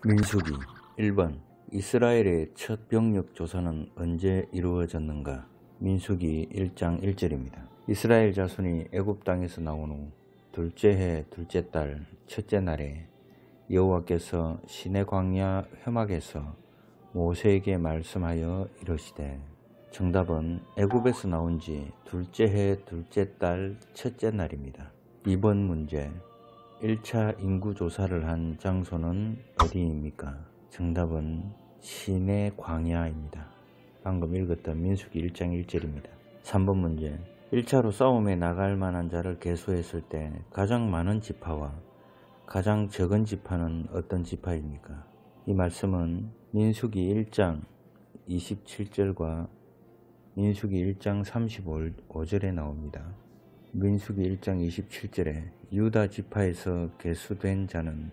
민수기 1번 이스라엘의 첫 병력 조사는 언제 이루어졌는가? 민수기 1장 1절입니다. 이스라엘 자손이 애굽 땅에서 나온 후 둘째 해 둘째 달 첫째 날에 여호와께서 시내 광야 회막에서 모세에게 말씀하여 이르시되. 정답은 애굽에서 나온 지 둘째 해 둘째 달 첫째 날입니다. 2번 문제, 1차 인구조사를 한 장소는 어디입니까? 정답은 시내 광야입니다. 방금 읽었던 민수기 1장 1절입니다. 3번 문제, 1차로 싸움에 나갈 만한 자를 계수했을 때 가장 많은 지파와 가장 적은 지파는 어떤 지파입니까? 이 말씀은 민수기 1장 27절과 민수기 1장 35절에 나옵니다. 민수기 1장 27절에 유다 지파에서 계수된 자는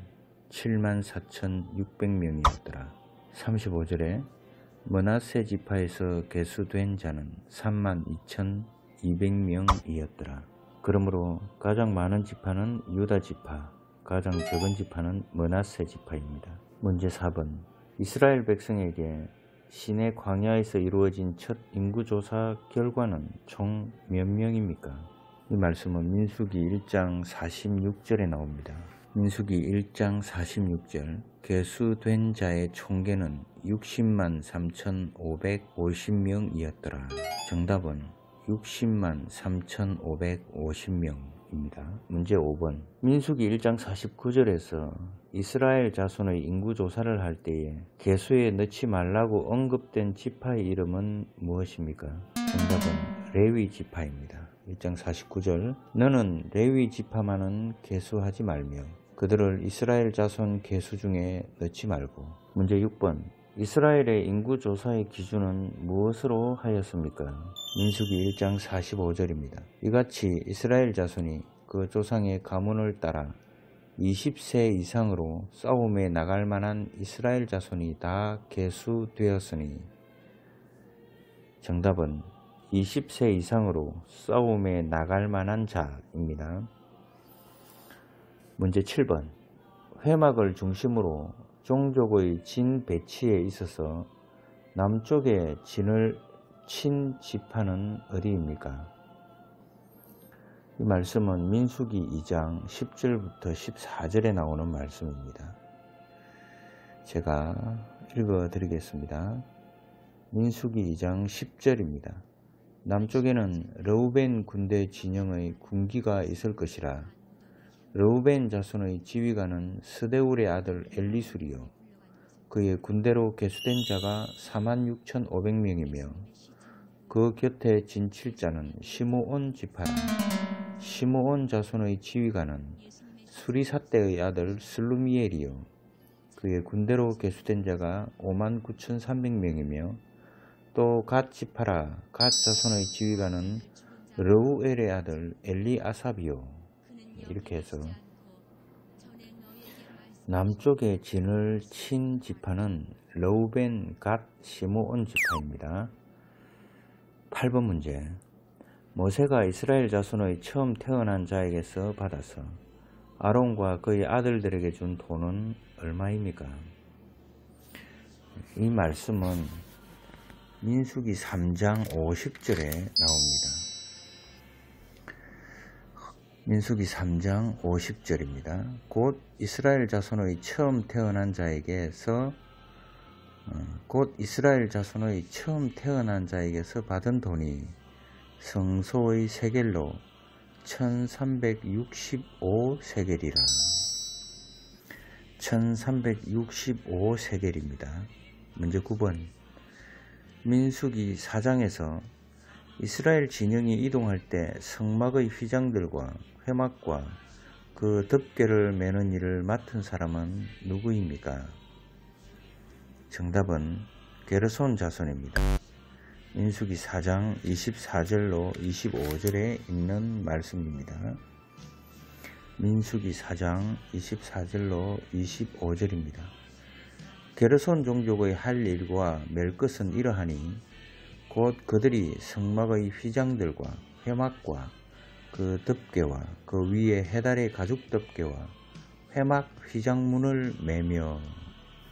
74,600명이었더라. 35절에 므낫세 지파에서 계수된 자는 32,200명이었더라. 그러므로 가장 많은 지파는 유다 지파, 가장 적은 지파는 므낫세 지파입니다. 문제 4번, 이스라엘 백성에게 시내 광야에서 이루어진 첫 인구조사 결과는 총 몇 명입니까? 이 말씀은 민수기 1장 46절에 나옵니다. 민수기 1장 46절, 계수된 자의 총계는 60만 3,550명이었더라. 정답은 60만 3,550명입니다. 문제 5번, 민수기 1장 49절에서 이스라엘 자손의 인구조사를 할 때에 계수에 넣지 말라고 언급된 지파의 이름은 무엇입니까? 정답은 레위 지파입니다. 1장 49절, 너는 레위 지파만은 계수하지 말며 그들을 이스라엘 자손 계수 중에 넣지 말고. 문제 6번, 이스라엘의 인구조사의 기준은 무엇으로 하였습니까? 민수기 1장 45절입니다. 이같이 이스라엘 자손이 그 조상의 가문을 따라 20세 이상으로 싸움에 나갈 만한 이스라엘 자손이 다 계수되었으니. 정답은 20세 이상으로 싸움에 나갈 만한 자입니다. 문제 7번, 회막을 중심으로 종족의 진 배치에 있어서 남쪽에 진을 친 지파는 어디입니까? 이 말씀은 민수기 2장 10절부터 14절에 나오는 말씀입니다. 제가 읽어 드리겠습니다. 민수기 2장 10절입니다. 남쪽에는 르우벤 군대 진영의 군기가 있을 것이라. 르우벤 자손의 지휘관은 스데울의 아들 엘리술이요 그의 군대로 계수된 자가 46,500명이며 그 곁에 진칠자는 시므온 지파라. 시므온 자손의 지휘관은 수리사떼의 아들 슬루미엘이요 그의 군대로 계수된 자가 59,300명이며 또 갓 지파라. 갓 자손의 지휘관은 르우엘의 아들 엘리아삽이요. 이렇게 해서 남쪽에 진을 친 지파는 르우벤, 갓, 시므온 지파입니다. 8번 문제, 모세가 이스라엘 자손의 처음 태어난 자에게서 받아서 아론과 그의 아들들에게 준 돈은 얼마입니까? 이 말씀은 민수기 3장 50절에 나옵니다. 민수기 3장 50절입니다. 곧 이스라엘 자손의 처음 태어난 자에게서 받은 돈이 성소의 세겔로 1365세겔이라. 1365세겔입니다. 문제 9번, 민수기 4장에서 이스라엘 진영이 이동할 때 성막의 휘장들과 회막과 그 덮개를 매는 일을 맡은 사람은 누구입니까? 정답은 게르손 자손입니다. 민수기 4장 24절로 25절에 있는 말씀입니다. 민수기 4장 24절로 25절입니다. 게르손 종족의 할 일과 맬 것은 이러하니 곧 그들이 성막의 휘장들과 회막과 그 덮개와 그 위에 해달의 가죽 덮개와 회막 휘장문을 매며.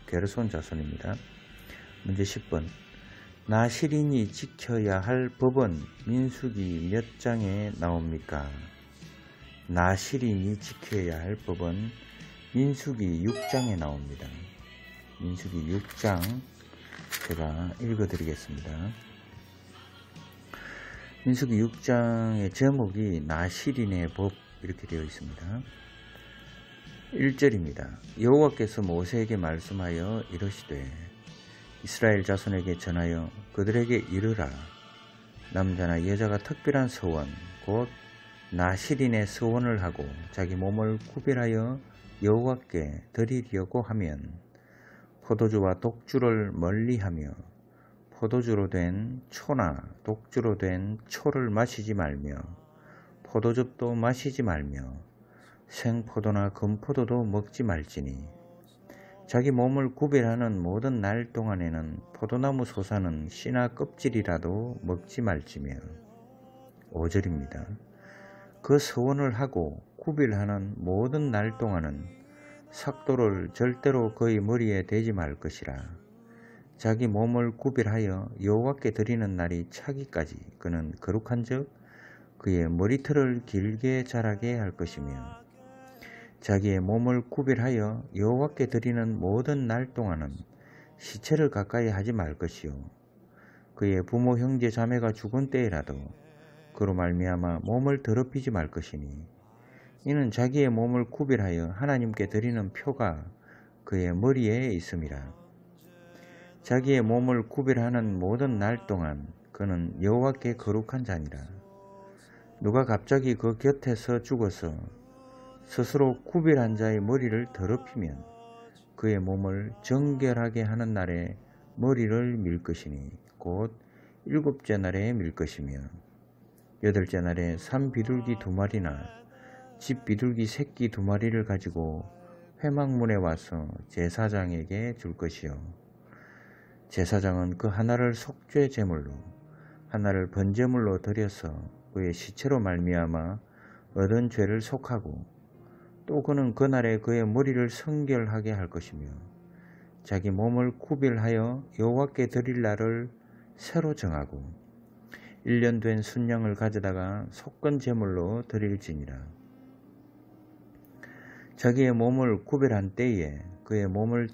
게르손 자손입니다. 문제 10번. 나시린이 지켜야 할 법은 민수기 몇 장에 나옵니까? 나시린이 지켜야 할 법은 민수기 6장에 나옵니다. 민수기 6장 제가 읽어드리겠습니다. 민수기 6장의 제목이 나시린의 법 이렇게 되어 있습니다. 1절입니다. 여호와께서 모세에게 말씀하여 이르시되 이스라엘 자손에게 전하여 그들에게 이르라. 남자나 여자가 특별한 서원 곧 나시린의 서원을 하고 자기 몸을 구별하여 여호와께 드리려고 하면 포도주와 독주를 멀리하며 포도주로 된 초나 독주로 된 초를 마시지 말며 포도즙도 마시지 말며 생포도나 금포도도 먹지 말지니 자기 몸을 구별하는 모든 날 동안에는 포도나무 솟아는 씨나 껍질이라도 먹지 말지며 5절입니다. 그 서원을 하고 구별하는 모든 날 동안은 삭도를 절대로 그의 머리에 대지 말 것이라. 자기 몸을 구별하여 여호와께 드리는 날이 차기까지 그는 거룩한즉 그의 머리털을 길게 자라게 할 것이며 자기의 몸을 구별하여 여호와께 드리는 모든 날 동안은 시체를 가까이 하지 말 것이요 그의 부모 형제 자매가 죽은 때에라도 그로 말미암아 몸을 더럽히지 말 것이니 이는 자기의 몸을 구별하여 하나님께 드리는 표가 그의 머리에 있음이라. 자기의 몸을 구별하는 모든 날 동안 그는 여호와께 거룩한 자니라. 누가 갑자기 그 곁에서 죽어서 스스로 구별한 자의 머리를 더럽히면 그의 몸을 정결하게 하는 날에 머리를 밀 것이니 곧 7째 날에 밀 것이며 8째 날에 산 비둘기 2마리나 집 비둘기 새끼 2마리를 가지고 회막문에 와서 제사장에게 줄 것이요 제사장은 그 하나를 속죄 제물로 하나를 번제물로 드려서 그의 시체로 말미암아 얻은 죄를 속하고 또 그는 그날에 그의 머리를 성결하게 할 것이며 자기 몸을 구별하여 여호와께 드릴 날을 새로 정하고 1년 된 순양을 가져다가 속건 제물로 드릴지니라. 자기의 몸을 구별한 때에 그의 몸을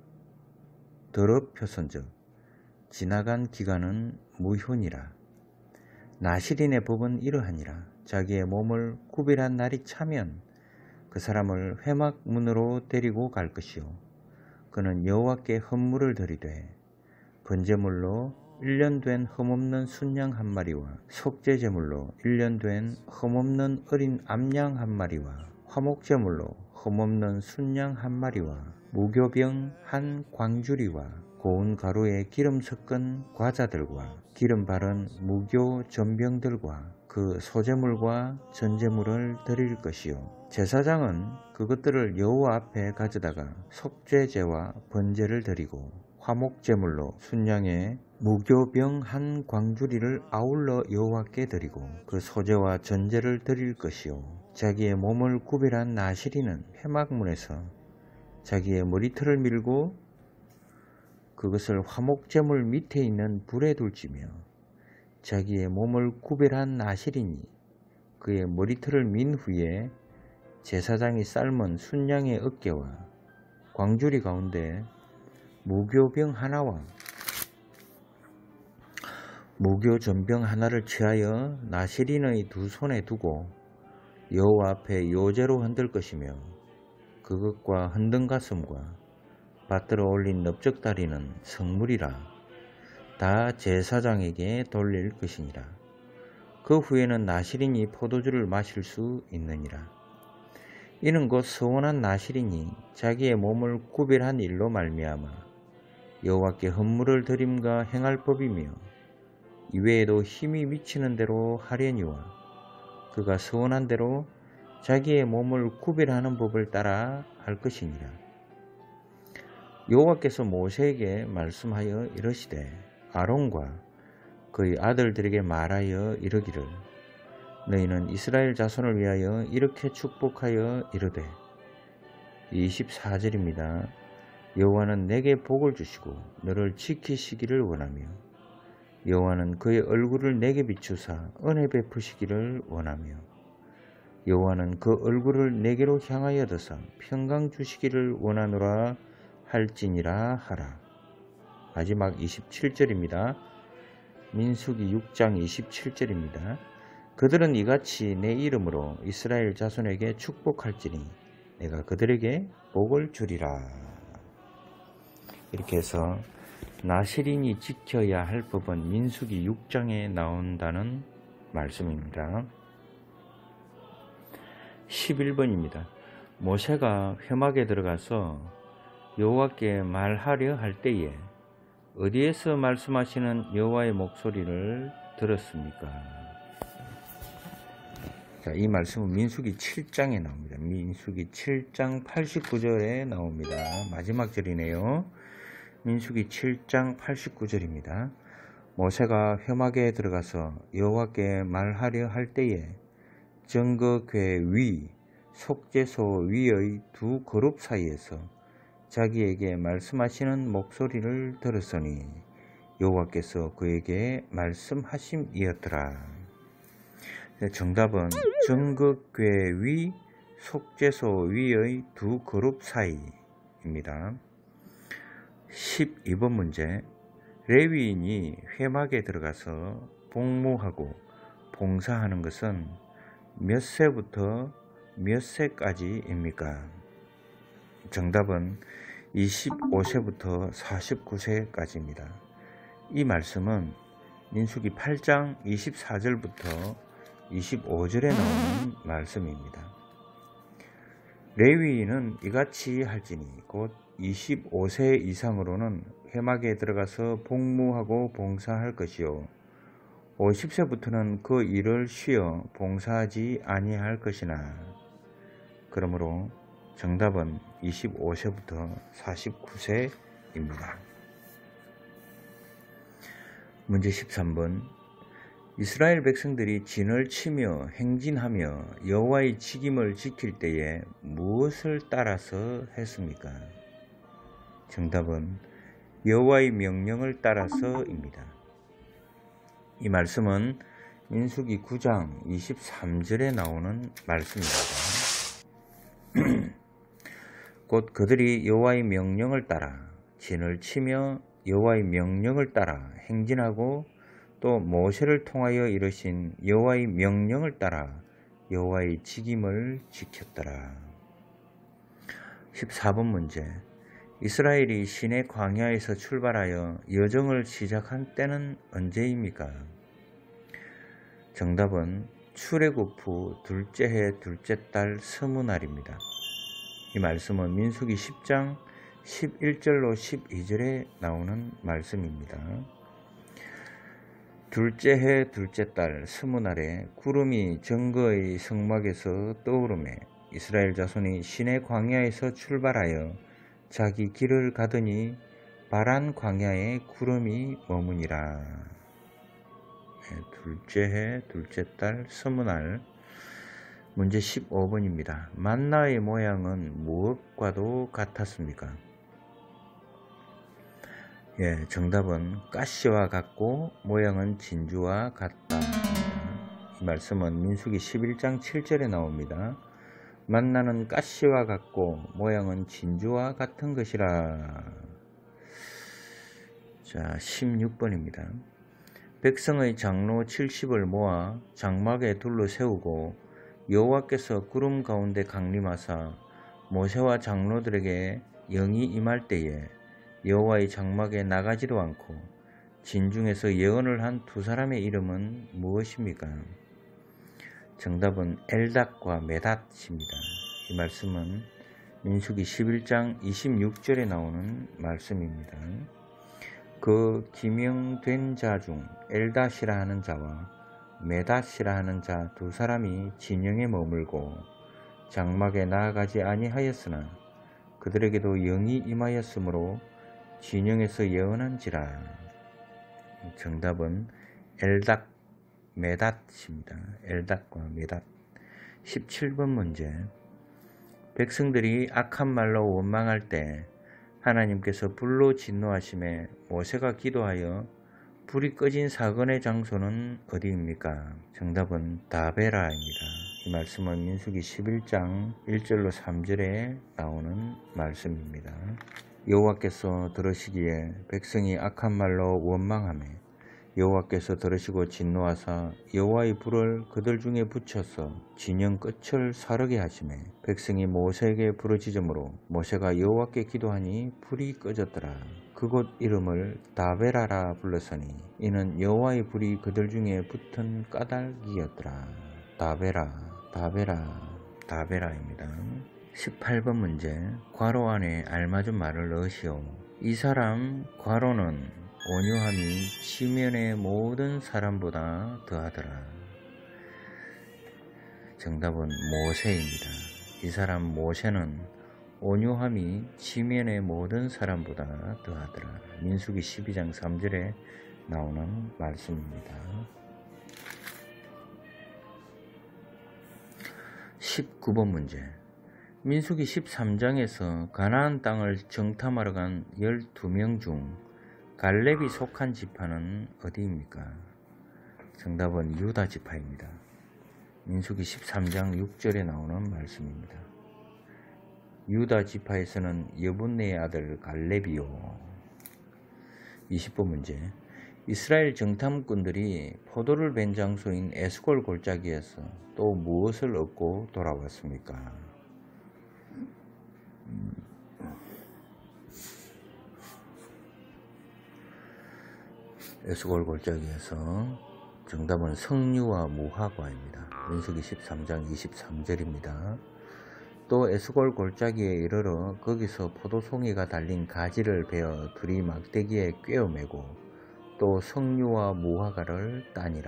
더럽혀선즉 지나간 기간은 무효니라. 나시린의 법은 이러하니라. 자기의 몸을 구별한 날이 차면 그 사람을 회막문으로 데리고 갈 것이요 그는 여호와께 헌물을 드리되 번제물로 1년 된 흠없는 순양 1마리와 속죄제물로 1년 된 흠없는 어린 암양 1마리와 화목제물로 흠없는 순양 1마리와 무교병 1 광주리와 고운 가루에 기름 섞은 과자들과 기름 바른 무교 전병들과 그 소제물과 전제물을 드릴 것이요 제사장은 그것들을 여호와 앞에 가져다가 속죄제와 번제를 드리고 화목제물로 순양의 무교병 1 광주리를 아울러 여호와께 드리고 그 소제와 전제를 드릴 것이요 자기의 몸을 구별한 나시린은 회막문에서 자기의 머리털을 밀고 그것을 화목제물 밑에 있는 불에 둘지며 자기의 몸을 구별한 나시린이 그의 머리털을 민 후에 제사장이 삶은 순양의 어깨와 광주리 가운데 무교병 하나와 무교전병 하나를 취하여 나시린의 2 손에 두고 여호와 앞에 요제로 흔들 것이며 그것과 흔든 가슴과 받들어 올린 넓적다리는 성물이라 다 제사장에게 돌릴 것이니라. 그 후에는 나시린이 포도주를 마실 수 있느니라. 이는 곧 서원한 나시린이 자기의 몸을 구별한 일로 말미암아 여호와께 헌물을 드림과 행할 법이며 이외에도 힘이 미치는 대로 하려니와 그가 서원한 대로 자기의 몸을 구별하는 법을 따라 할 것이니라. 여호와께서 모세에게 말씀하여 이르시되 아론과 그의 아들들에게 말하여 이르기를 너희는 이스라엘 자손을 위하여 이렇게 축복하여 이르되 24절입니다. 여호와는 내게 복을 주시고 너를 지키시기를 원하며 여호와는 그의 얼굴을 내게 비추사 은혜 베푸시기를 원하며 여호와는 그 얼굴을 내게로 향하여 드사 평강 주시기를 원하노라 할지니라 하라. 마지막 27절입니다. 민수기 6장 27절입니다. 그들은 이같이 내 이름으로 이스라엘 자손에게 축복할지니 내가 그들에게 복을 주리라. 이렇게 해서 나실인이 지켜야 할 법은 민수기 6장에 나온다는 말씀입니다. 11번입니다. 모세가 회막에 들어가서 여호와께 말하려 할 때에 어디에서 말씀하시는 여호와의 목소리를 들었습니까? 자, 이 말씀은 민수기 7장에 나옵니다. 민수기 7장 89절에 나옵니다. 마지막 절이네요. 민수기 7장 89절입니다. 모세가 회막에 들어가서 여호와께 말하려 할 때에 정거궤 위, 속죄소 위의 두 그룹 사이에서 자기에게 말씀하시는 목소리를 들었으니 여호와께서 그에게 말씀하심이었더라. 정답은 정거궤 위, 속죄소 위의 두 그룹 사이입니다. 12번 문제. 레위인이 회막에 들어가서 복무하고 봉사하는 것은 몇 세부터 몇 세까지입니까? 정답은 25세부터 49세까지입니다. 이 말씀은 민수기 8장 24절부터 25절에 나오는 말씀입니다. 레위인은 이같이 할지니 곧 25세 이상으로는 회막에 들어가서 복무하고 봉사할 것이요 50세부터는 그 일을 쉬어 봉사하지 아니할 것이나 그러므로 정답은 25세부터 49세입니다. 문제 13번. 이스라엘 백성들이 진을 치며 행진하며 여호와의 직임을 지킬 때에 무엇을 따라서 했습니까? 정답은 여호와의 명령을 따라서입니다. 이 말씀은 민수기 9장 23절에 나오는 말씀입니다. 곧 그들이 여호와의 명령을 따라 진을 치며 여호와의 명령을 따라 행진하고 또 모세를 통하여 이르신 여호와의 명령을 따라 여호와의 직임을 지켰더라. 14번 문제. 이스라엘이 시내 광야에서 출발하여 여정을 시작한 때는 언제입니까? 정답은 출애굽 후 둘째 해 둘째 달 스무날입니다. 이 말씀은 민수기 10장 11절로 12절에 나오는 말씀입니다. 둘째 해 둘째 달 스무날에 구름이 정거의 성막에서 떠오르매 이스라엘 자손이 시내 광야에서 출발하여 자기 길을 가더니 바란 광야에 구름이 머무니라. 둘째 해 둘째 달 스무날. 문제 15번입니다. 만나의 모양은 무엇과도 같았습니까? 정답은 가시와 같고 모양은 진주와 같다. 이 말씀은 민수기 11장 7절에 나옵니다. 만나는 가시와 같고 모양은 진주와 같은 것이라. 자, 16번입니다. 백성의 장로 70을 모아 장막에 둘러 세우고 여호와께서 구름 가운데 강림하사 모세와 장로들에게 영이 임할 때에 여호와의 장막에 나가지도 않고 진중에서 예언을 한 두 사람의 이름은 무엇입니까? 정답은 엘닷과 메닷입니다. 이 말씀은 민수기 11장 26절에 나오는 말씀입니다. 그 기명된 자 중 엘닷이라 하는 자와 메닷이라 하는 자 두 사람이 진영에 머물고 장막에 나아가지 아니하였으나 그들에게도 영이 임하였으므로 진영에서 예언한지라. 정답은 엘닷, 메닷입니다. 엘닷과 메닷. 17번 문제. 백성들이 악한 말로 원망할 때 하나님께서 불로 진노하심에 모세가 기도하여 불이 꺼진 사건의 장소는 어디입니까? 정답은 다베라입니다. 이 말씀은 민수기 11장 1절로 3절에 나오는 말씀입니다. 여호와께서 들으시기에 백성이 악한 말로 원망하매 여호와께서 들으시고 진노하사 여호와의 불을 그들 중에 붙여서 진영 끝을 사르게 하시매 백성이 모세에게 부르짖으므로 모세가 여호와께 기도하니 불이 꺼졌더라. 그곳 이름을 다베라라 불렀으니 이는 여호와의 불이 그들 중에 붙은 까닭이었더라. 다베라입니다. 18번 문제. 괄호 안에 알맞은 말을 넣으시오. 이 사람 괄호는 온유함이 지면의 모든 사람보다 더하더라. 정답은 모세입니다. 이 사람 모세는 온유함이 지면의 모든 사람보다 더하더라. 민수기 12장 3절에 나오는 말씀입니다. 19번 문제. 민수기 13장에서 가나안 땅을 정탐하러 간 12명 중 갈렙이 속한 지파는 어디입니까? 정답은 유다 지파입니다. 민수기 13장 6절에 나오는 말씀입니다. 유다 지파에서는 여분네의 아들 갈렙이요. 20번 문제. 이스라엘 정탐꾼들이 포도를 벤 장소인 에스골 골짜기에서 또 무엇을 얻고 돌아왔습니까? 에스골 골짜기에서 정답은 석류와 무화과입니다. 민수기 13장 23절입니다. 또 에스골 골짜기에 이르러 거기서 포도송이가 달린 가지를 베어 둘이 막대기에 꿰어매고 또 석류와 무화과를 따니라.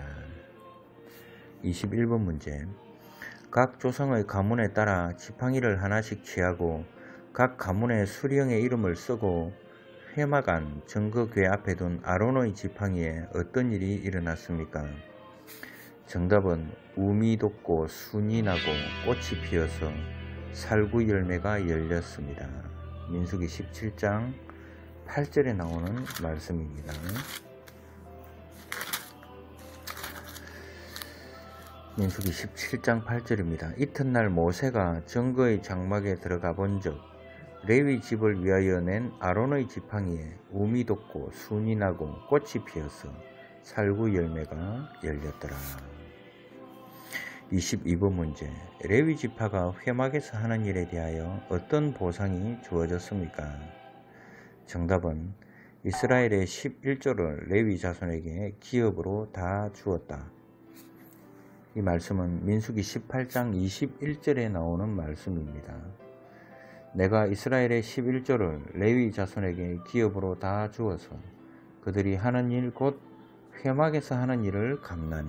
21번 문제. 각 조상의 가문에 따라 지팡이를 하나씩 취하고 각 가문의 수령의 이름을 쓰고 회막안 증거궤 앞에 둔 아론의 지팡이에 어떤 일이 일어났습니까? 정답은 우미 돋고 순이 나고 꽃이 피어서 살구 열매가 열렸습니다. 민수기 17장 8절에 나오는 말씀입니다. 민수기 17장 8절입니다. 이튿날 모세가 증거의 장막에 들어가 본즉 레위 집을 위하여 낸 아론의 지팡이에 우미 돋고 순이 나고 꽃이 피어서 살구 열매가 열렸더라. 22번 문제. 레위 지파가 회막에서 하는 일에 대하여 어떤 보상이 주어졌습니까? 정답은 이스라엘의 11조를 레위 자손에게 기업으로 다 주었다. 이 말씀은 민수기 18장 21절에 나오는 말씀입니다. 내가 이스라엘의 11조를 레위 자손에게 기업으로 다 주어서 그들이 하는 일 곧 회막에서 하는 일을 갚나니.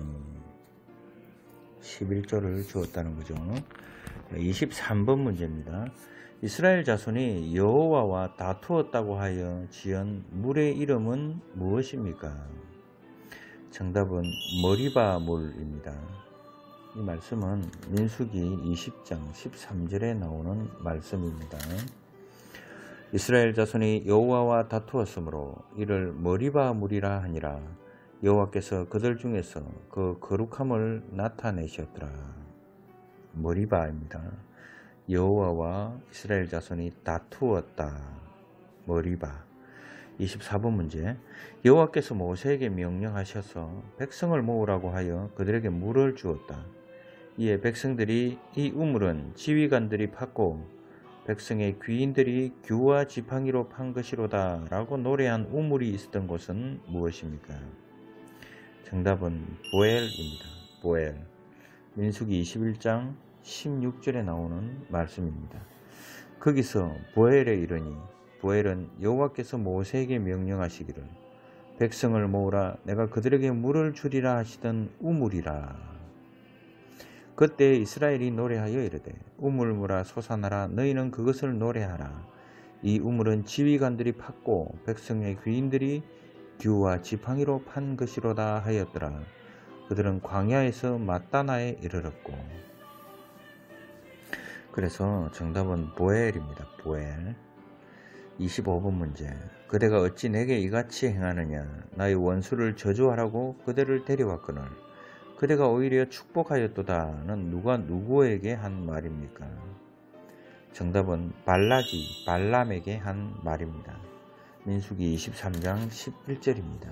11조를 주었다는 거죠. 23번 문제입니다. 이스라엘 자손이 여호와와 다투었다고 하여 지은 물의 이름은 무엇입니까? 정답은 머리바 물입니다. 이 말씀은 민수기 20장 13절에 나오는 말씀입니다. 이스라엘 자손이 여호와와 다투었으므로 이를 머리바 물이라 하니라. 여호와께서 그들 중에서 그 거룩함을 나타내셨더라. 머리바입니다. 여호와와 이스라엘 자손이 다투었다. 머리바. 24번 문제. 여호와께서 모세에게 명령하셔서 백성을 모으라고 하여 그들에게 물을 주었다. 이에 백성들이 이 우물은 지휘관들이 팠고 백성의 귀인들이 규와 지팡이로 판 것이로다 라고 노래한 우물이 있었던 곳은 무엇입니까? 정답은 보엘입니다. 보엘. 민수기 21장 16절에 나오는 말씀입니다. 거기서 보엘에 이르니 보엘은 여호와께서 모세에게 명령하시기를 백성을 모으라 내가 그들에게 물을 주리라 하시던 우물이라. 그때 이스라엘이 노래하여 이르되 우물물아 솟아나라 너희는 그것을 노래하라. 이 우물은 지휘관들이 팠고 백성의 귀인들이 규와 지팡이로 판 것이로다 하였더라. 그들은 광야에서 마따나에 이르렀고. 그래서 정답은 보엘입니다. 보엘. 25번 문제. 그대가 어찌 내게 이같이 행하느냐. 나의 원수를 저주하라고 그대를 데려왔거늘 그대가 오히려 축복하였도다는 누가 누구에게 한 말입니까? 정답은 발락이 발람에게 한 말입니다. 민수기 23장 11절입니다.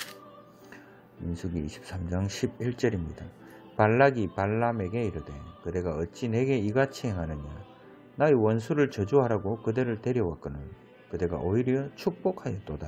민수기 23장 11절입니다. 발락이 발람에게 이르되 그대가 어찌 내게 이같이 행하느냐. 나의 원수를 저주하라고 그대를 데려왔거늘 그대가 오히려 축복하였도다.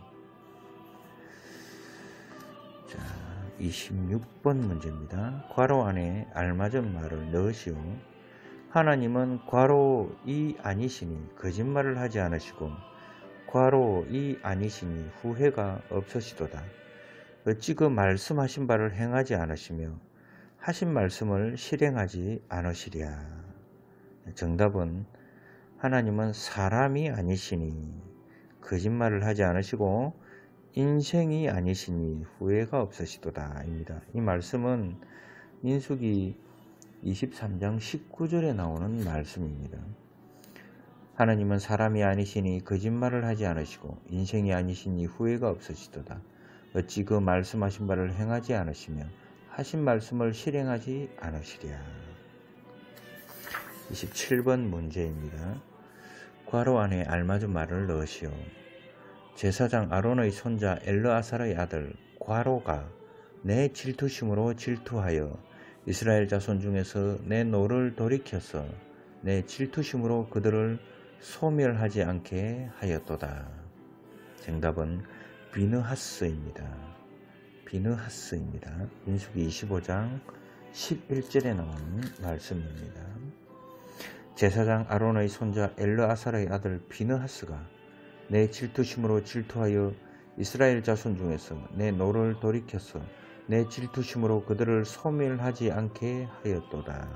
자, 26번 문제입니다. 괄호 안에 알맞은 말을 넣으시오. 하나님은 괄호이 아니시니 거짓말을 하지 않으시고 괄호이 아니시니 후회가 없으시도다. 어찌 그 말씀하신 바를 행하지 않으시며 하신 말씀을 실행하지 않으시랴. 정답은 하나님은 사람이 아니시니 거짓말을 하지 않으시고 인생이 아니시니 후회가 없으시도다 입니다. 이 말씀은 민수기 23장 19절에 나오는 말씀입니다. 하나님은 사람이 아니시니 거짓말을 하지 않으시고 인생이 아니시니 후회가 없으시도다. 어찌 그 말씀하신 바를 행하지 않으시며 하신 말씀을 실행하지 않으시랴. 27번 문제입니다. 괄호 안에 알맞은 말을 넣으시오. 제사장 아론의 손자 엘르아살의 아들 괄호가 내 질투심으로 질투하여 이스라엘 자손 중에서 내 노를 돌이켜서 내 질투심으로 그들을 소멸하지 않게 하였도다. 정답은 비느하스입니다. 비느하스입니다. 민수기 25장 11절에 나오는 말씀입니다. 제사장 아론의 손자 엘르아살의 아들 비느하스가 내 질투심으로 질투하여 이스라엘 자손 중에서 내 노를 돌이켜서 내 질투심으로 그들을 소멸하지 않게 하였도다.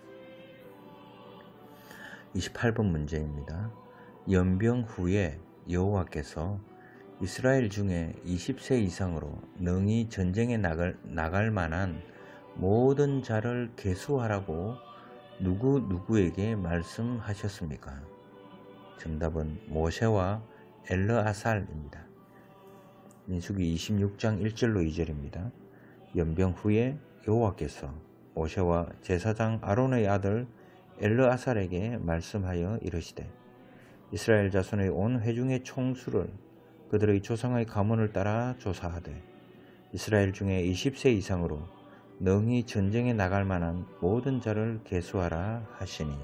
28번 문제입니다. 연병 후에 여호와께서 이스라엘 중에 20세 이상으로 능히 전쟁에 나갈 만한 모든 자를 계수하라고 누구에게 말씀하셨습니까? 정답은 모세와 엘르아살입니다. 민수기 26장 1절로 2절입니다. 연병 후에 여호와께서 모세와 제사장 아론의 아들 엘르아살에게 말씀하여 이르시되 이스라엘 자손의 온 회중의 총수를 그들의 조상의 가문을 따라 조사하되 이스라엘 중에 20세 이상으로 능히 전쟁에 나갈 만한 모든 자를 계수하라 하시니.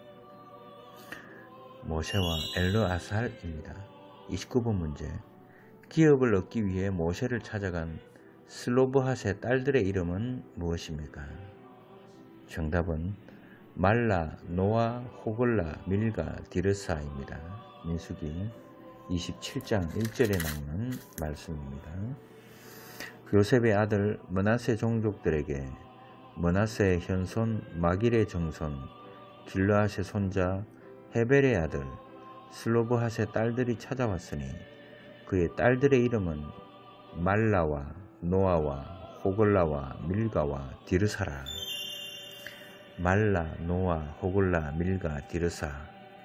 모세와 엘르아살입니다. 29번 문제. 기업을 얻기 위해 모세를 찾아간 슬로브핫의 딸들의 이름은 무엇입니까? 정답은 말라, 노아, 호글라, 밀가, 디르사입니다. 민수기 27장 1절에 나오는 말씀입니다. 요셉의 아들 므낫세 종족들에게 므낫세의 현손 마길의 정손 길르앗의 손자 헤벨의 아들 슬로브핫의 딸들이 찾아왔으니 그의 딸들의 이름은 말라와 노아와 호글라와 밀가와 디르사라. 말라, 노아, 호글라, 밀가, 디르사입니다.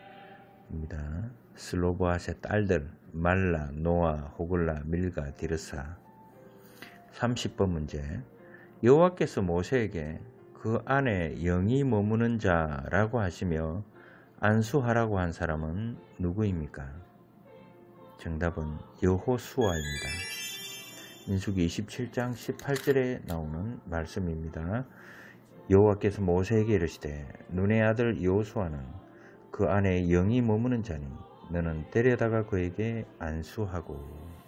슬로브핫의 딸들 말라, 노아, 호글라, 밀가, 디르사. 30번 문제. 여호와께서 모세에게 그 안에 영이 머무는 자라고 하시며 안수하라고 한 사람은 누구입니까? 정답은 여호수아입니다. 민수기 27장 18절에 나오는 말씀입니다. 여호와께서 모세에게 이르시되 눈의 아들 여호수아는 그 안에 영이 머무는 자니 너는 데려다가 그에게 안수하고.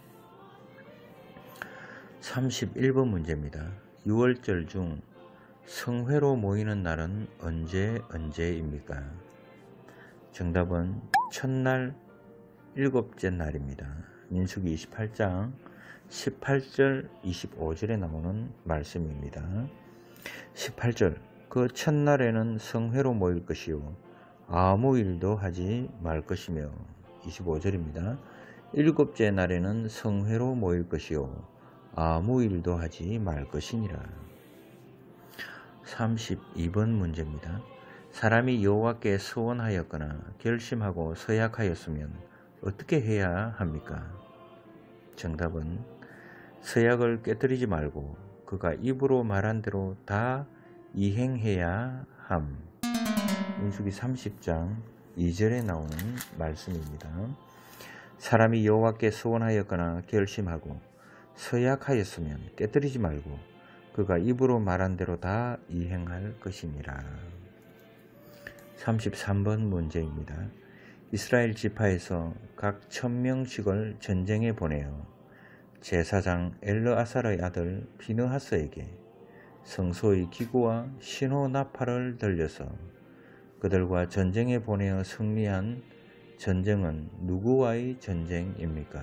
31번 문제입니다. 6월절 중 성회로 모이는 날은 언제입니까? 정답은 첫날 일곱째 날입니다. 민수기 28장 18절 25절에 나오는 말씀입니다. 18절. 그 첫날에는 성회로 모일 것이요 아무 일도 하지 말 것이며. 25절입니다. 일곱째 날에는 성회로 모일 것이요 아무 일도 하지 말 것이니라. 32번 문제입니다. 사람이 여호와께 서원하였거나 결심하고 서약하였으면 어떻게 해야 합니까? 정답은 서약을 깨뜨리지 말고 그가 입으로 말한 대로 다 이행해야 함. 민수기 30장 2절에 나오는 말씀입니다. 사람이 여호와께 서원하였거나 결심하고 서약하였으면 깨뜨리지 말고 그가 입으로 말한 대로 다 이행할 것이니라. 33번 문제입니다. 이스라엘 지파에서 각 1000명씩을 전쟁에 보내어 제사장 엘르아살의 아들 비느하스에게 성소의 기구와 신호 나팔을 들려서 그들과 전쟁에 보내어 승리한 전쟁은 누구와의 전쟁입니까?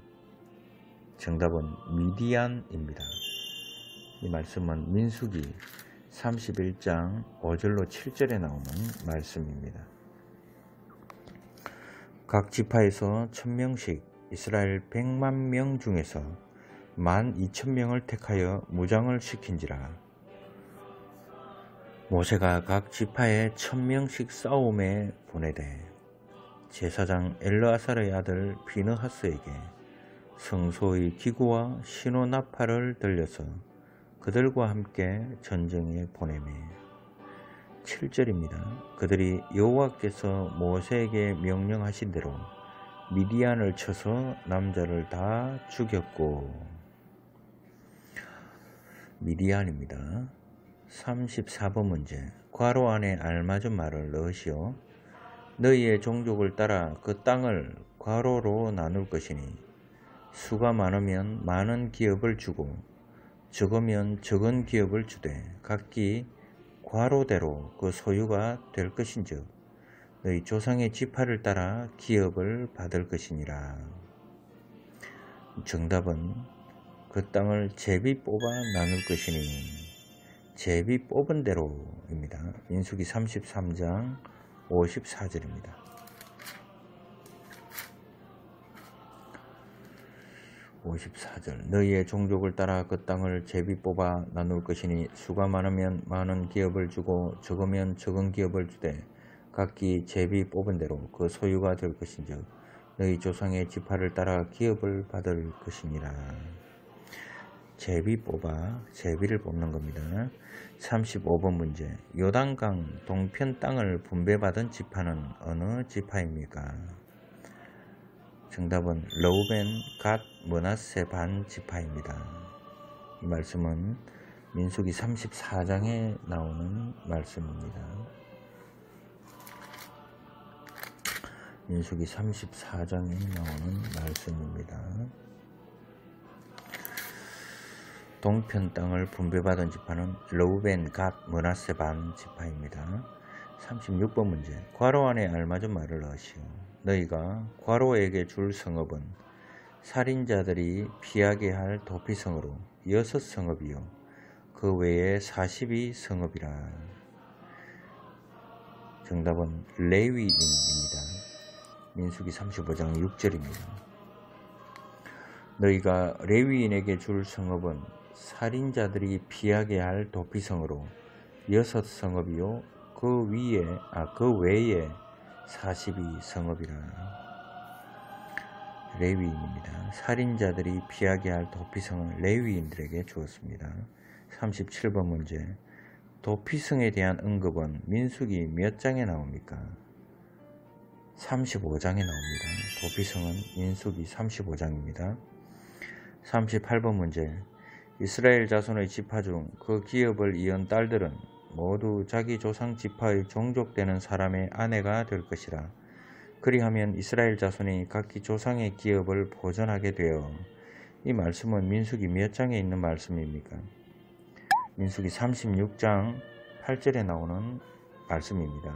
정답은 미디안입니다. 이 말씀은 민수기 31장 5절로 7절에 나오는 말씀입니다. 각 지파에서 1000명씩 이스라엘 100만 명 중에서 12,000명을 택하여 무장을 시킨지라. 모세가 각 지파에 1000명씩 싸움에 보내되 제사장 엘르아살의 아들 비느하스에게 성소의 기구와 신호 나팔을 들려서 그들과 함께 전쟁에 보내매. 7절입니다. 그들이 여호와께서 모세에게 명령하신 대로 미디안을 쳐서 남자를 다 죽였고. 미디안입니다. 34번 문제. 괄호 안에 알맞은 말을 넣으시오. 너희의 종족을 따라 그 땅을 괄호로 나눌 것이니 수가 많으면 많은 기업을 주고 적으면 적은 기업을 주되 각기 괄호대로 그 소유가 될 것인즉 너희 조상의 지파를 따라 기업을 받을 것이니라. 정답은 그 땅을 제비 뽑아 나눌 것이니 제비 뽑은 대로입니다. 민수기 33장 54절입니다. 54절. 너희의 종족을 따라 그 땅을 제비 뽑아 나눌 것이니 수가 많으면 많은 기업을 주고 적으면 적은 기업을 주되 각기 제비 뽑은 대로 그 소유가 될 것인즉 너희 조상의 지파를 따라 기업을 받을 것이니라. 제비 뽑아 제비를 뽑는 겁니다. 35번 문제. 요단강 동편 땅을 분배받은 지파는 어느 지파입니까? 정답은 르우벤, 갓, 므낫세 반 지파입니다. 이 말씀은 민수기 34장에 나오는 말씀입니다. 민수기 34장에 나오는 말씀입니다. 동편 땅을 분배받은 지파는 르우벤, 갓, 므낫세 반 지파입니다. 36번 문제. 괄호 안에 알맞은 말을 넣으시오. 너희가 괄호에게 줄 성읍은 살인자들이 피하게 할 도피성으로 6성읍이요 그 외에 42성읍이라. 정답은 레위인입니다. 민수기 35장 6절입니다. 너희가 레위인에게 줄 성읍은 살인자들이 피하게 할 도피성으로 6성읍이요 그 외에 42성읍이라. 레위인입니다. 살인자들이 피하게 할 도피성을 레위인들에게 주었습니다. 37번 문제. 도피성에 대한 언급은 민수기 몇 장에 나옵니까? 35장에 나옵니다. 도피성은 민수기 35장입니다. 38번 문제. 이스라엘 자손의 지파 중 그 기업을 이은 딸들은 모두 자기 조상 지파의 종족되는 사람의 아내가 될 것이라. 그리하면 이스라엘 자손이 각기 조상의 기업을 보전하게 되어. 이 말씀은 민수기 몇 장에 있는 말씀입니까? 민수기 36장 8절에 나오는 말씀입니다.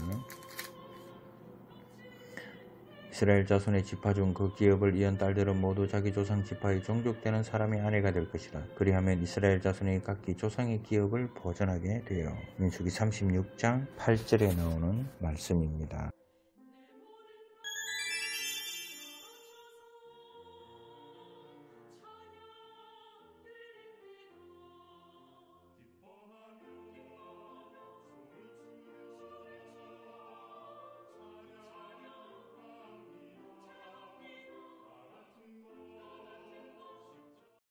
이스라엘 자손의 지파 중 그 기업을 이은 딸들은 모두 자기 조상 지파의 종족되는 사람의 아내가 될 것이라. 그리하면 이스라엘 자손이 각기 조상의 기업을 보전하게 되어. 민수기 36장 8절에 나오는 말씀입니다.